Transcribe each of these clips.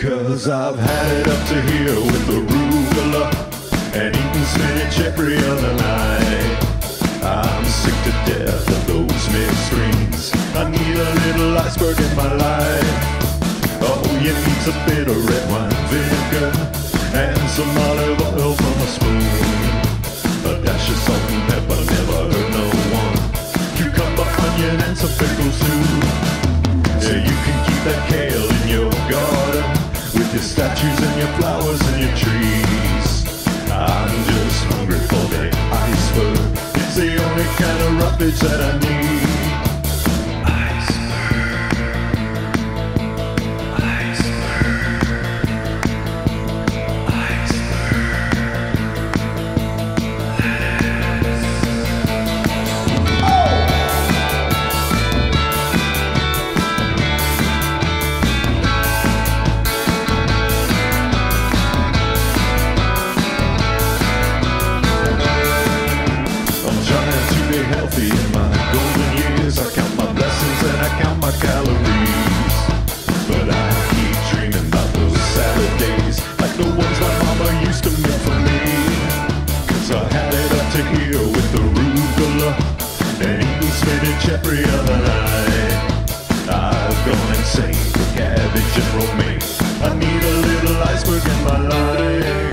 'Cause I've had it up to here with the arugula and eating spinach every other night. I'm sick to death of those mixed greens. I need a little iceberg in my life. Oh, you need a bit of red wine vinegar and some olive oil from a spoon. A dash of salt and pepper, never hurt no one. Cucumber, onion and some pickles too. Yeah, you can keep that kale in your garden with your statues and your flowers and your trees. I'm just hungry for the iceberg. It's the only kind of roughage that I need. Healthy in my golden years, I count my blessings and I count my calories. But I keep dreaming about those salad days, like the ones my mama used to make for me. 'Cause I had it up to here with the arugula and eating spinach every other night. I've gone insane for cabbage and romaine. I need a little iceberg in my life.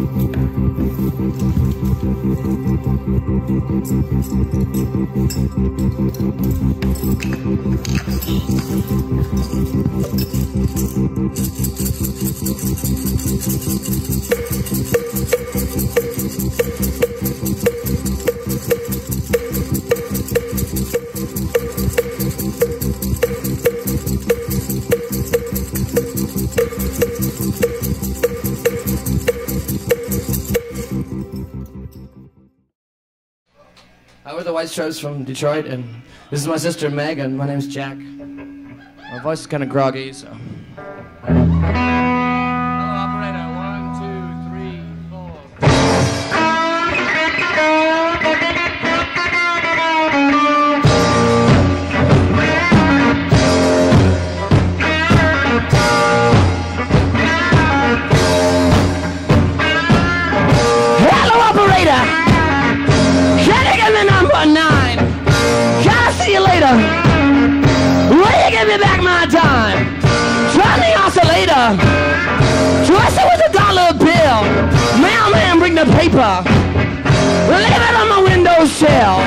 We're the White Stripes from Detroit, and this is my sister Meg, and my name's Jack. My voice is kind of groggy, so. Hello, operator. 1, 2, 3, 4. Hello, operator. Can you give me number 9? Can I see you later? Will you give me back my time? Turn the oscillator. Twist it with a dollar bill. Mailman, bring the paper. Leave it on my windowsill.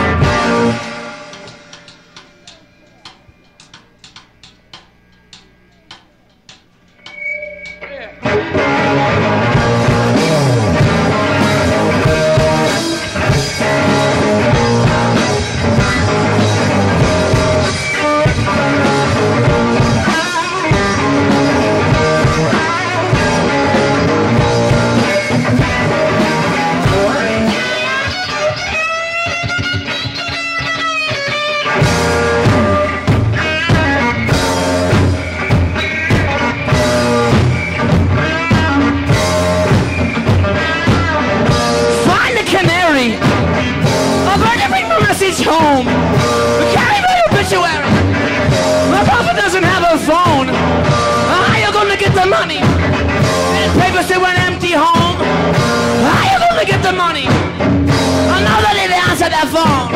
Home. Carry my obituary. My papa doesn't have a phone. How you gonna get the money? And papers say we're an empty home. How you gonna get the money? I know that they answer that phone.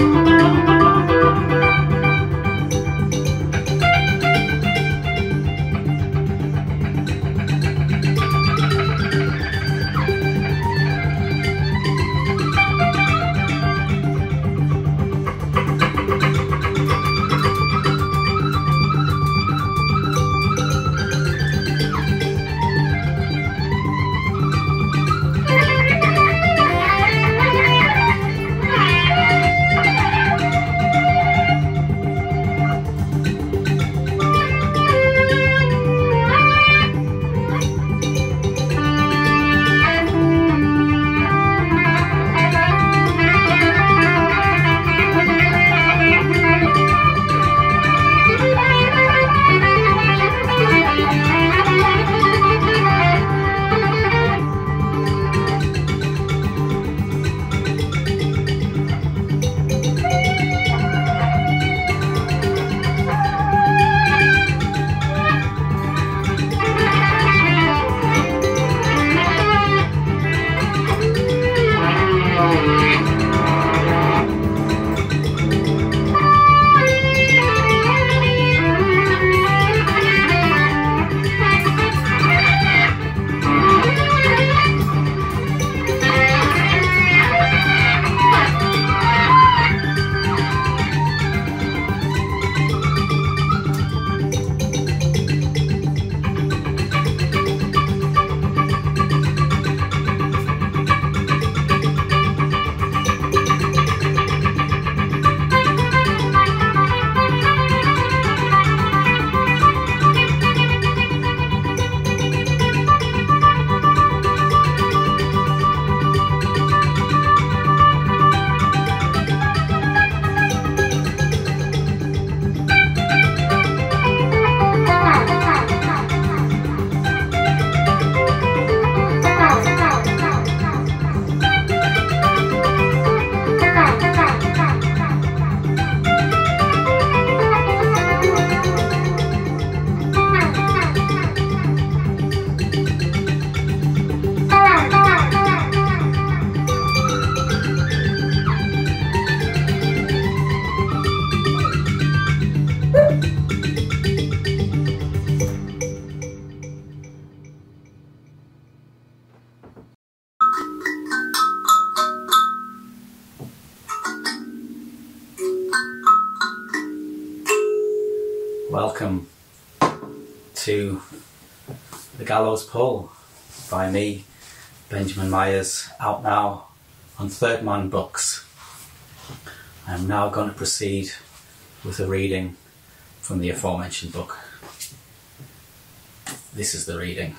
Welcome to The Gallows Pole by me, Benjamin Myers, out now on Third Man Books. I am now going to proceed with a reading from the aforementioned book. This is the reading.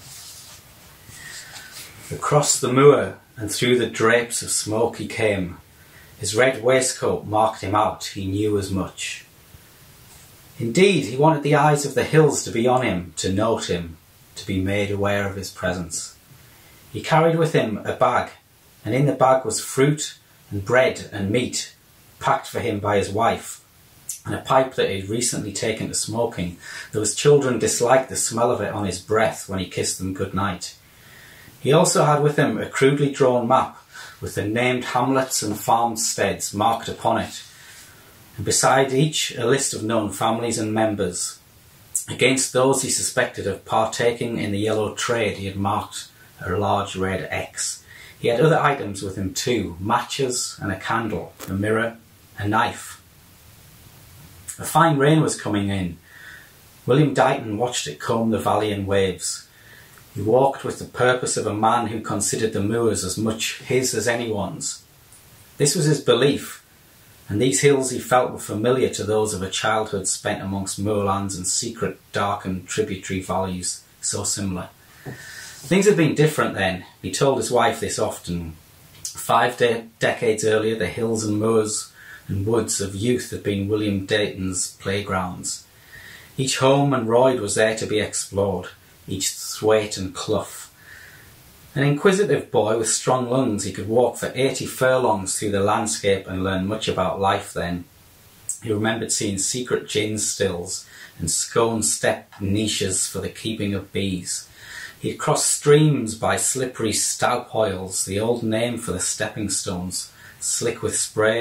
Across the moor and through the drapes of smoke he came. His red waistcoat marked him out, he knew as much. Indeed, he wanted the eyes of the hills to be on him, to note him, to be made aware of his presence. He carried with him a bag, and in the bag was fruit and bread and meat, packed for him by his wife, and a pipe that he had recently taken to smoking, though his children disliked the smell of it on his breath when he kissed them good night. He also had with him a crudely drawn map with the named hamlets and farmsteads marked upon it, and beside each a list of known families and members. Against those he suspected of partaking in the yellow trade he had marked a large red X. He had other items with him too, matches and a candle, a mirror, a knife. A fine rain was coming in. William Dighton watched it comb the valley and waves. He walked with the purpose of a man who considered the moors as much his as anyone's. This was his belief, and these hills he felt were familiar to those of a childhood spent amongst moorlands and secret, darkened tributary valleys so similar. Things had been different then. He told his wife this often. 5 decades earlier, the hills and moors and woods of youth had been William Dighton's playgrounds. Each home and royd was there to be explored, each thwaite and clough. An inquisitive boy with strong lungs, he could walk for 80 furlongs through the landscape and learn much about life then. He remembered seeing secret gin stills and scone-step niches for the keeping of bees. He had crossed streams by slippery stoupoils, the old name for the stepping stones, slick with spray,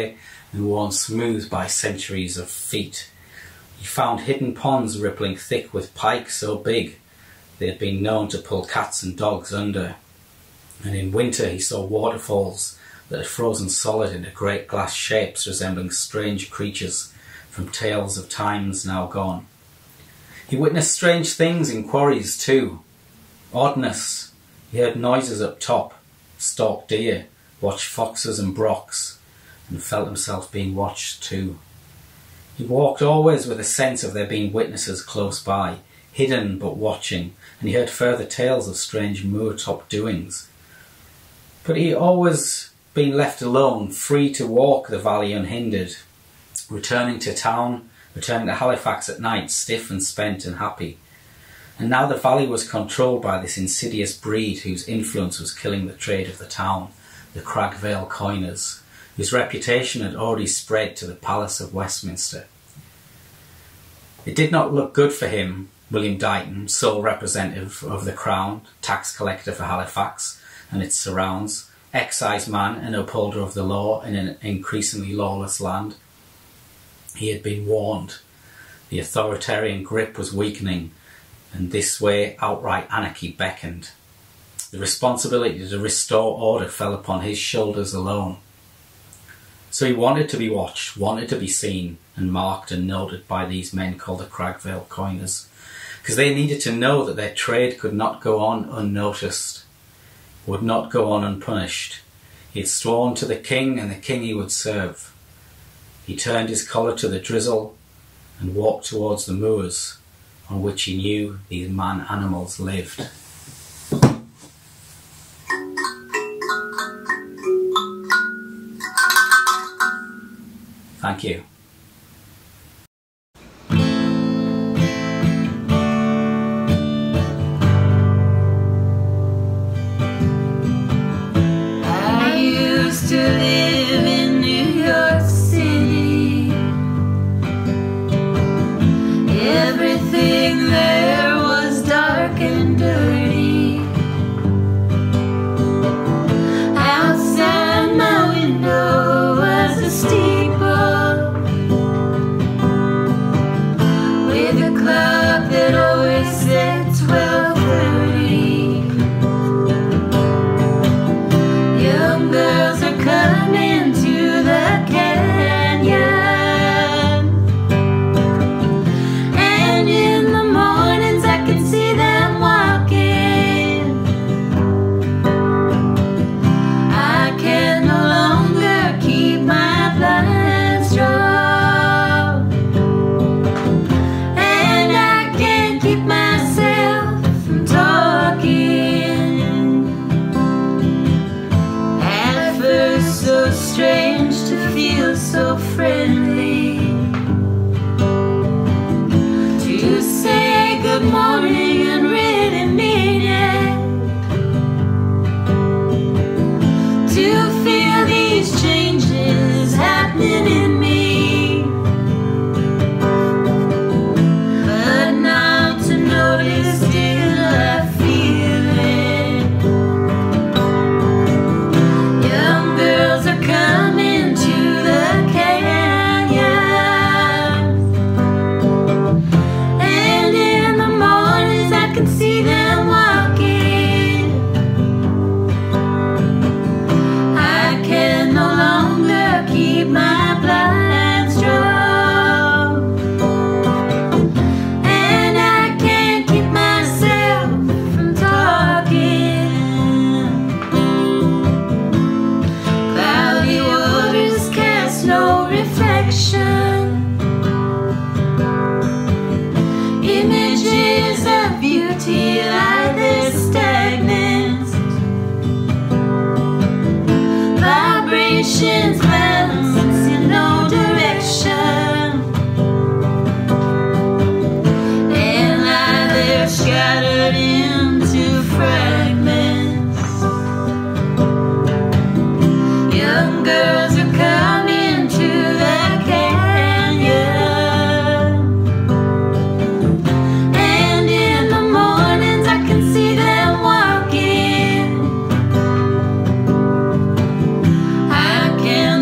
and worn smooth by centuries of feet. He found hidden ponds rippling thick with pike so big they had been known to pull cats and dogs under. And in winter he saw waterfalls that had frozen solid into great glass shapes resembling strange creatures from tales of times now gone. He witnessed strange things in quarries too. Oddness. He heard noises up top, stalked deer, watched foxes and brocks, and felt himself being watched too. He walked always with a sense of there being witnesses close by, hidden but watching, and he heard further tales of strange moor-top doings. But he always been left alone, free to walk the valley unhindered, returning to town, returning to Halifax at night, stiff and spent and happy. And now the valley was controlled by this insidious breed whose influence was killing the trade of the town, the Cragvale coiners, whose reputation had already spread to the Palace of Westminster. It did not look good for him, William Dighton, sole representative of the Crown, tax collector for Halifax and its surrounds, exciseman and upholder of the law in an increasingly lawless land. He had been warned. The authoritarian grip was weakening, and this way outright anarchy beckoned. The responsibility to restore order fell upon his shoulders alone. So he wanted to be watched, wanted to be seen and marked and noted by these men called the Cragvale coiners, because they needed to know that their trade could not go on unnoticed, would not go on unpunished. He had sworn to the king and the king he would serve. He turned his collar to the drizzle and walked towards the moors on which he knew these man-animals lived. Thank you. I used to live in New York City. Everything there was dark and dirty. Outside my window was a steeple with a clock that always said 12:30. Young girls are coming to the canyon, and in the mornings I can see them walking. I can no longer keep my blinds drawn, and I can't keep myself from talking. At first so strange to feel so friendly, to say good morning and really mean it, to feel these changes happening in me. But now to notice still I feel it. Young girls are coming to the canyon, and in the mornings I can see them walking. I can no longer keep my blinds drawn, and I can't keep myself from talking. Cloudy waters cast no reflection. Images of beauty lie there stagnant. Vibrations bounce in no direction, and lie there scattered into fragments. Young girls are coming to the canyon, and in the mornings I can see them walking. I can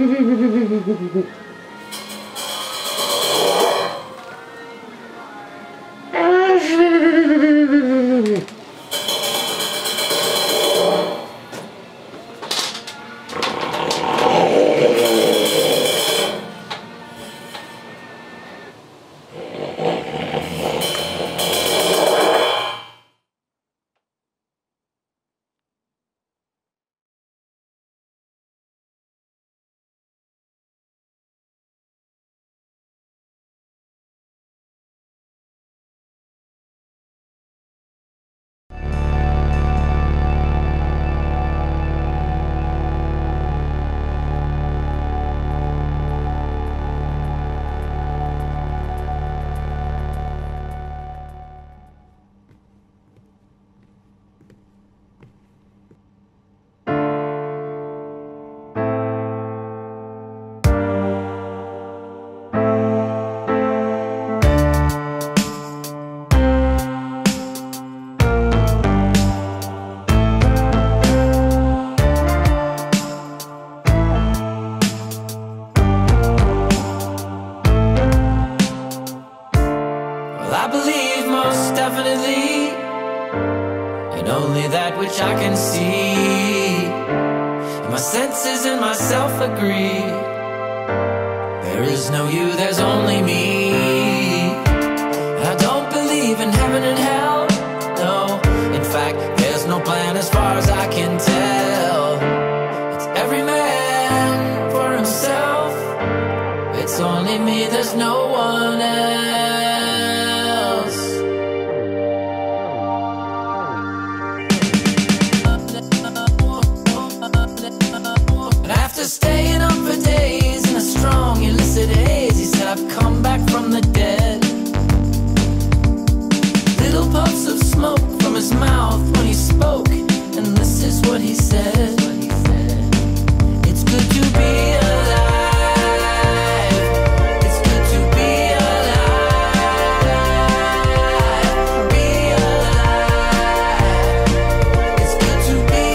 I believe most definitely in only that which I can see. And my senses and myself agree. There is no you, there's only me. And I don't believe in heaven and hell, no. In fact, there's no plan as far as I can tell. It's every man for himself. It's only me, there's no one else. And after staying up for days in a strong illicit haze, he said, I've come back from the dead. Little puffs of smoke from his mouth when he spoke, and this is what he said. It's good to be alive. It's good to be alive. Be alive. It's good to be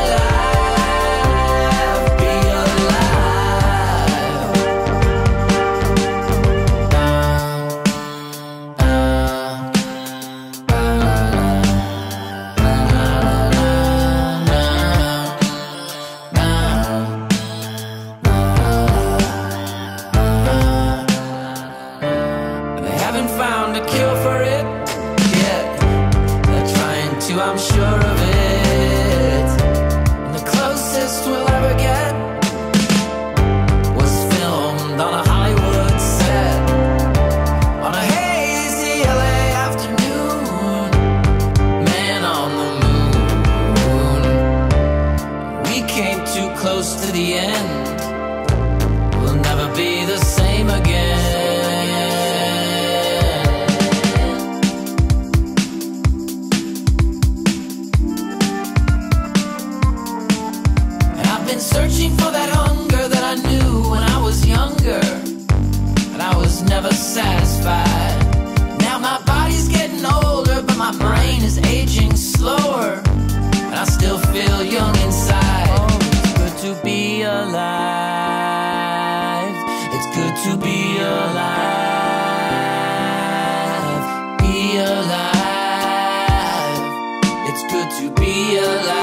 alive. Be alive. They haven't found a cure for it yet. They're trying to, I'm sure of it. And the closest we'll ever get was filmed on a Hollywood set, on a hazy LA afternoon. Man on the moon. We came too close to the end. We'll never be the same again. And I've been searching for that hunger that I knew when I was younger, and I was never satisfied. Now my body's getting older, but my brain is aging slower, and I still feel young inside. Oh, it's good to be alive. It's good to be alive. Be alive. It's good to be alive.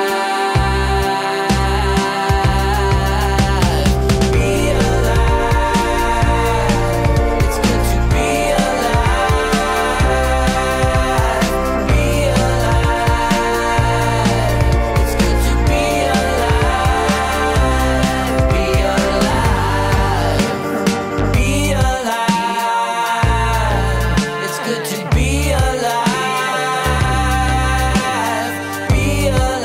Be alive. It's good to be alive. Be alive. It's good to be alive. Be alive. Be alive. It's good to be alive. Be alive.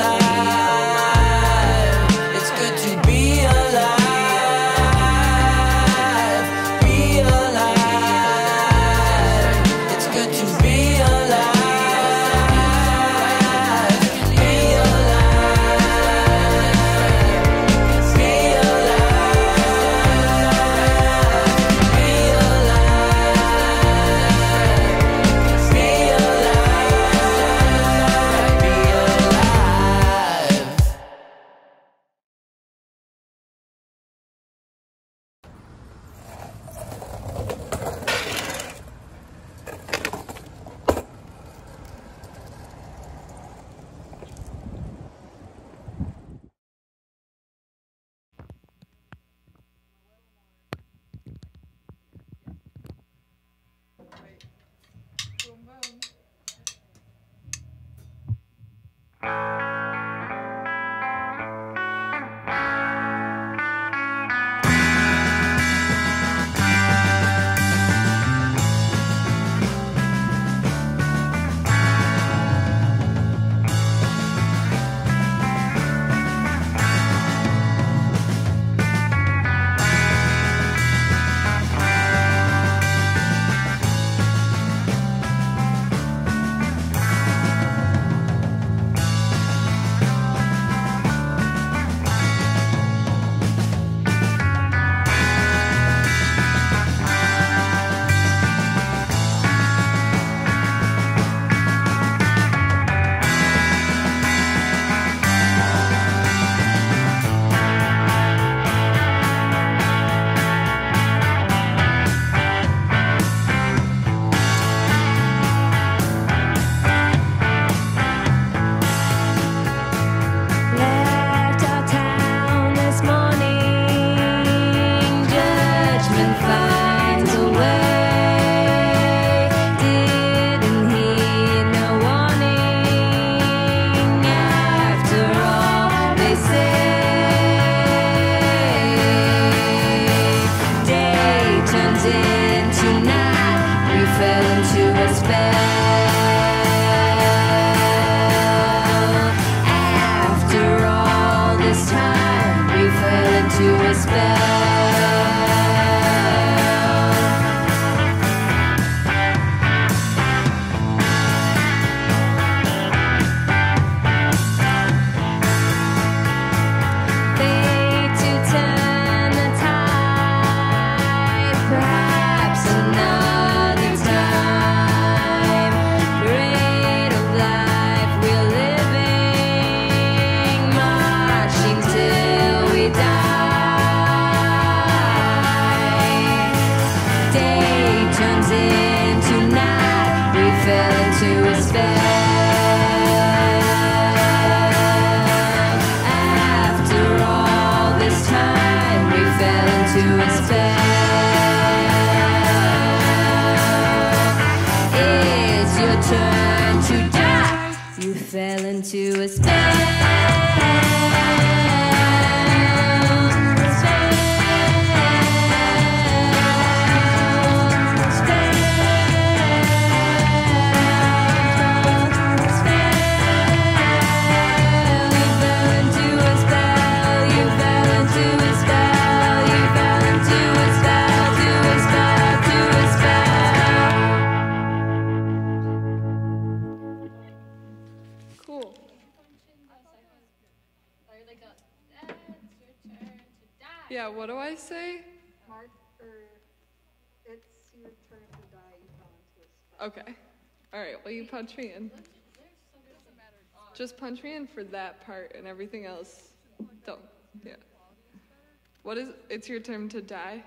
fell into a spell. Yeah, what do I say? Mark, it's your turn to die. You fell into a spell. Okay. All right, well, you punch me in. Just punch me in for that part and everything else. Don't. Yeah. What is, it's your turn to die?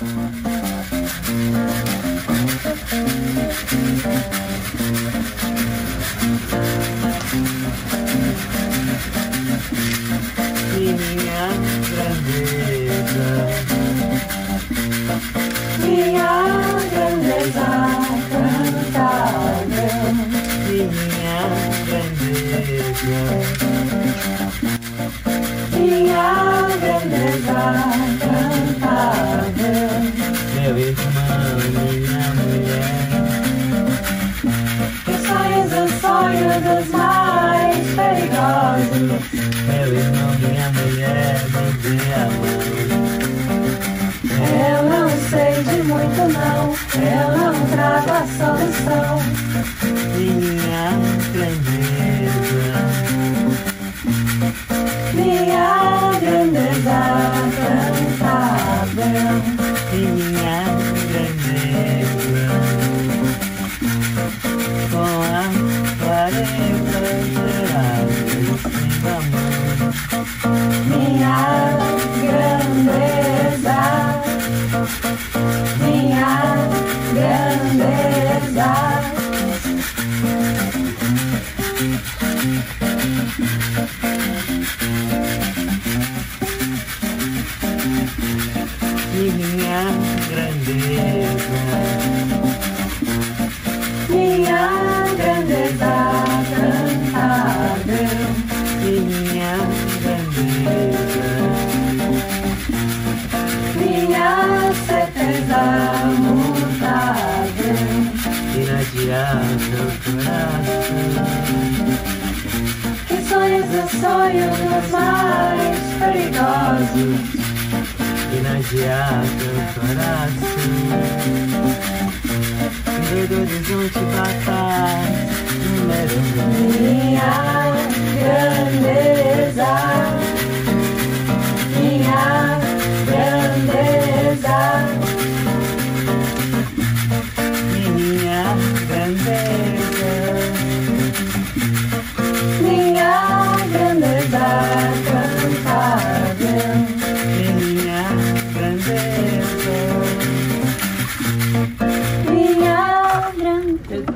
Minha grandeza, minha grandeza cantável, minha grandeza, minha grandeza cantável, meu irmão, minha mulher, que sonhos os sonhos dos mais perigosos. Meu irmão, minha mulher, me dê a mão. Eu não sei de muito não, eu não trago a solução. Minha grandeza, minha grandeza cantável, minha grandeza, com a clareza da mão. Minha grandeza, minha grandeza, minha grandeza, minha grandeza cantável, minha grandeza, minha certeza mutável, inadiável coração, que sonhos os sonhos dos mais perigosos, inadiável coração, do horizonte batalha, número minha grandeza, minha grandeza, minha grandeza, minha grandeza cantável, minha grandeza, minha grandeza.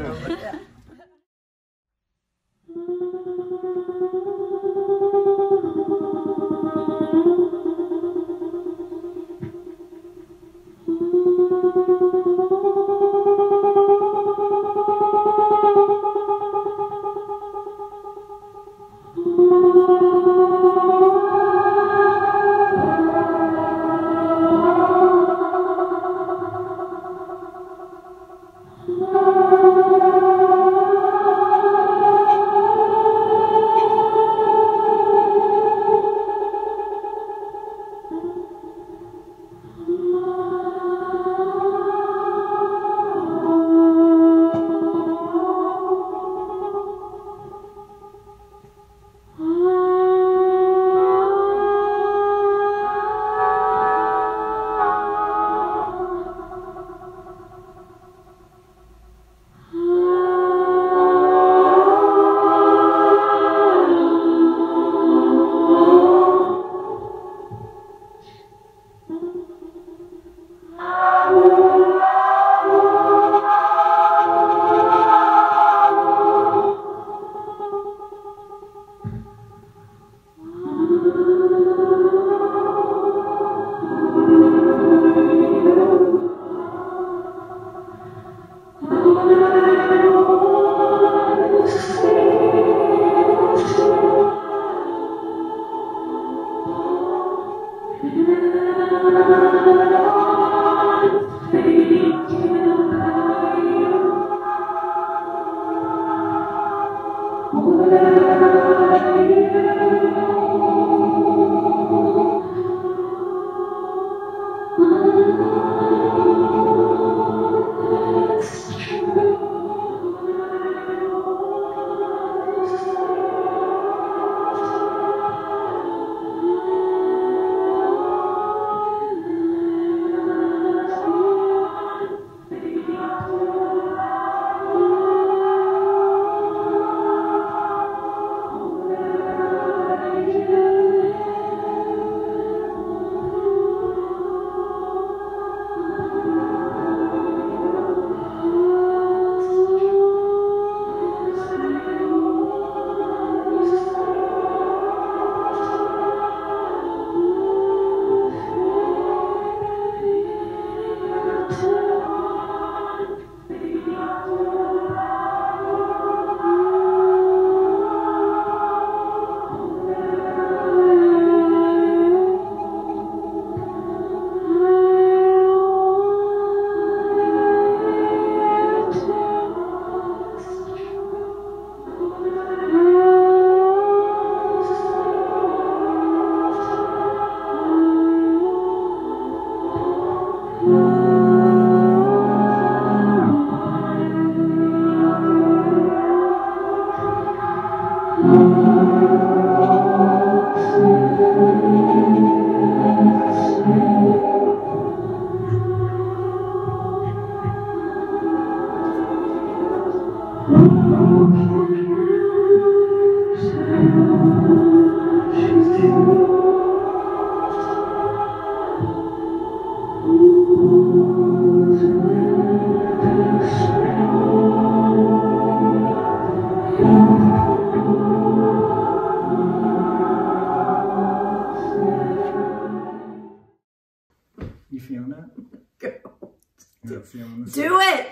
Go. Yeah, feeling this. Do it.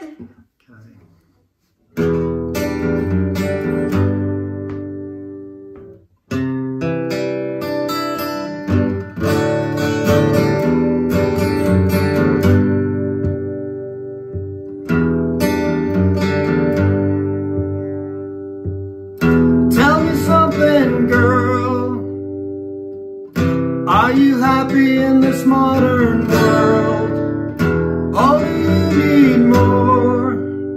Tell me something, girl. Are you happy in this modern world? Or do you need more?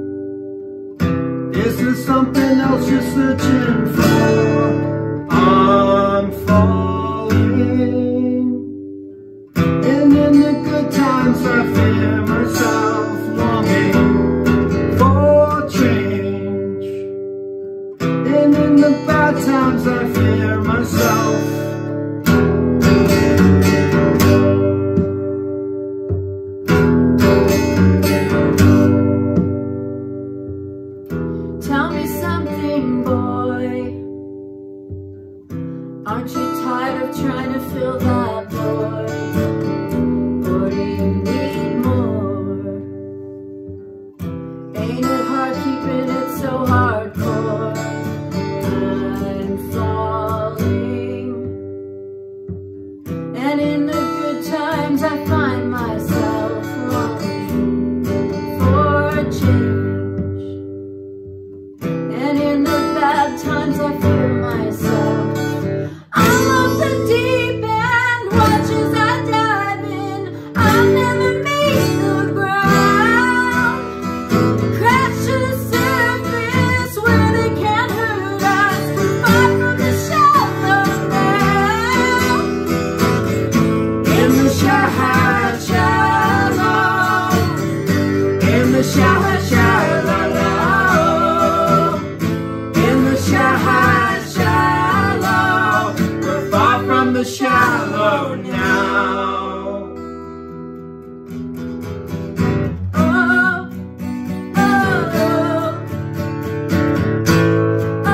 Is there something else you're searching for? I'm falling, and in the good times I fear myself, longing for change, and in the bad times I fear myself. Tell me something, boy. Aren't you tired of trying to fill that void? Or do you need more? Ain't it hard keeping it so hardcore? I'm falling, and in the good times I find myself longing for change, and in the bad times I fear myself. I'm off the deep end, watch as I dive in. I've never made the ground, crash to the surface where they can't hurt us. We're far from the shallow now. In the shallow, in the shallow, in the shallow, we're far from the shallow now. Oh, oh, oh,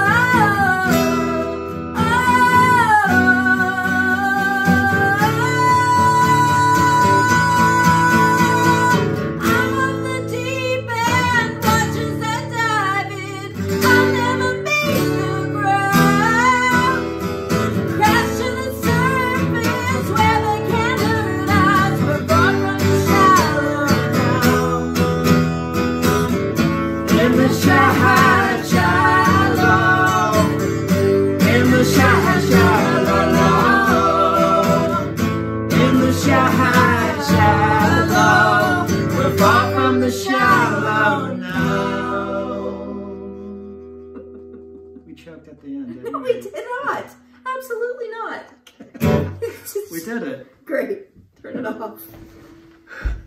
I'm on the deep end, watch as I dive in. I'll never make the ground, crash to the surface where they can't hurt us. We're far from the shallow now. In the shallow, in the shallow, in the shallow, we're far from the shallow now. We choked at the end, didn't No, we did not. Absolutely not. We did it. Great. Turn it off.